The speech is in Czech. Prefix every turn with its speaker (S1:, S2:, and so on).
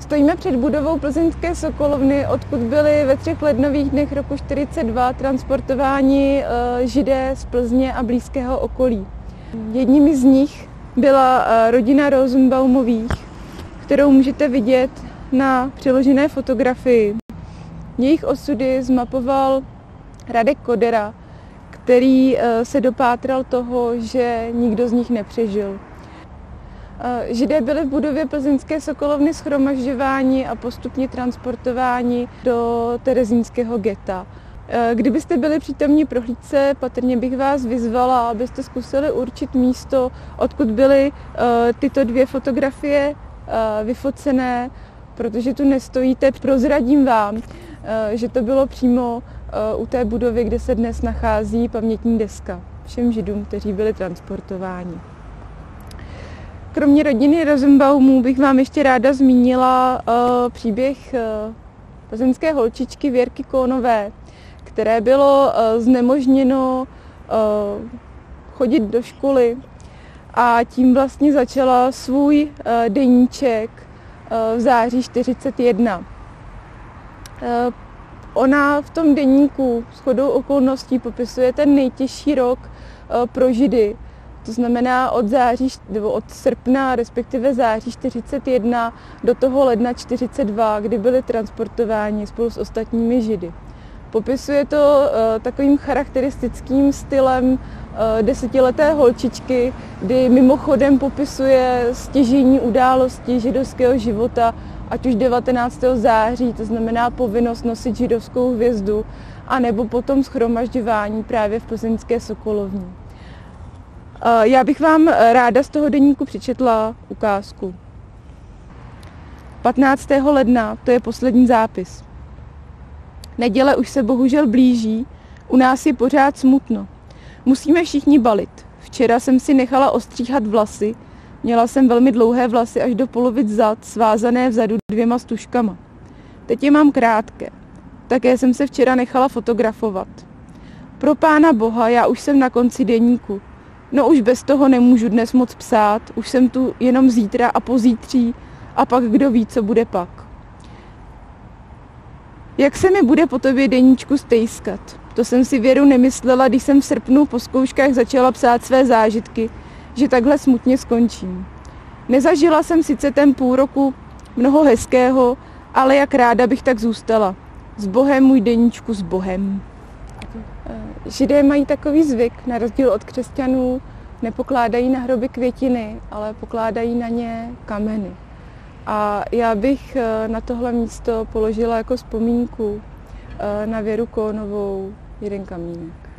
S1: Stojíme před budovou plzeňské sokolovny, odkud byli ve 3 lednových dnech roku 1942 transportováni Židé z Plzně a blízkého okolí. Jedním z nich byla rodina Rosenbaumových, kterou můžete vidět na přiložené fotografii. Jejich osudy zmapoval Radek Kodera, který se dopátral toho, že nikdo z nich nepřežil. Židé byli v budově plzeňské sokolovny shromažďováni a postupně transportováni do terezínského getta. Kdybyste byli přítomní prohlídce, patrně bych vás vyzvala, abyste zkusili určit místo, odkud byly tyto 2 fotografie vyfocené, protože tu nestojíte. Prozradím vám, že to bylo přímo u té budovy, kde se dnes nachází pamětní deska všem Židům, kteří byli transportováni. Kromě rodiny Rosenbaumů bych vám ještě ráda zmínila příběh plzeňské holčičky Věrky Kónové, které bylo znemožněno chodit do školy a tím vlastně začala svůj deníček v září 1941. Ona v tom deníku shodou okolností popisuje ten nejtěžší rok pro Židy. To znamená od srpna, respektive září 1941 do toho ledna 1942, kdy byli transportováni spolu s ostatními Židy. Popisuje to takovým charakteristickým stylem 10leté holčičky, kdy mimochodem popisuje stěžejní události židovského života, ať už 19. září, to znamená povinnost nosit židovskou hvězdu, anebo potom shromažďování právě v plzeňské sokolovně. Já bych vám ráda z toho deníku přečetla ukázku. 15. ledna, to je poslední zápis. Neděle už se bohužel blíží, u nás je pořád smutno. Musíme všichni balit. Včera jsem si nechala ostříhat vlasy, měla jsem velmi dlouhé vlasy až do polovic zad, svázané vzadu 2 stužkama. Teď je mám krátké. Také jsem se včera nechala fotografovat. Pro Pána Boha, já už jsem na konci deníku. No už bez toho nemůžu dnes moc psát, už jsem tu jenom zítra a pozítří a pak kdo ví, co bude pak. Jak se mi bude po tobě deníčku stejskat? To jsem si Věru nemyslela, když jsem v srpnu po zkouškách začala psát své zážitky, že takhle smutně skončím. Nezažila jsem sice ten půl roku mnoho hezkého, ale jak ráda bych tak zůstala. S Bohem, můj deníčku, s Bohem. Židé mají takový zvyk, na rozdíl od křesťanů, nepokládají na hroby květiny, ale pokládají na ně kameny. A já bych na tohle místo položila jako vzpomínku na Věru Kónovou jeden kamínek.